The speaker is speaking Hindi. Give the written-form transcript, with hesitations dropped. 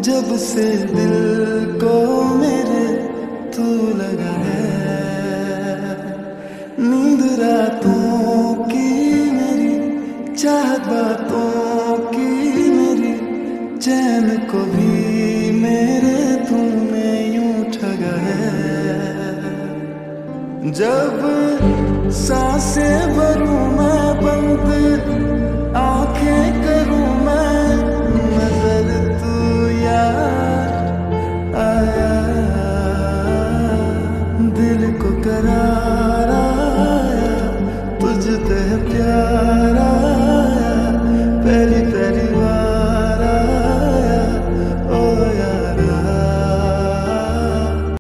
जब से दिल को मेरे तू लगा है, नींद रातों की मेरी, चाहत बातों की मेरी, चैन को भी मेरे तूने यूं ठगा है। जब सांसें भरूं मैं बंद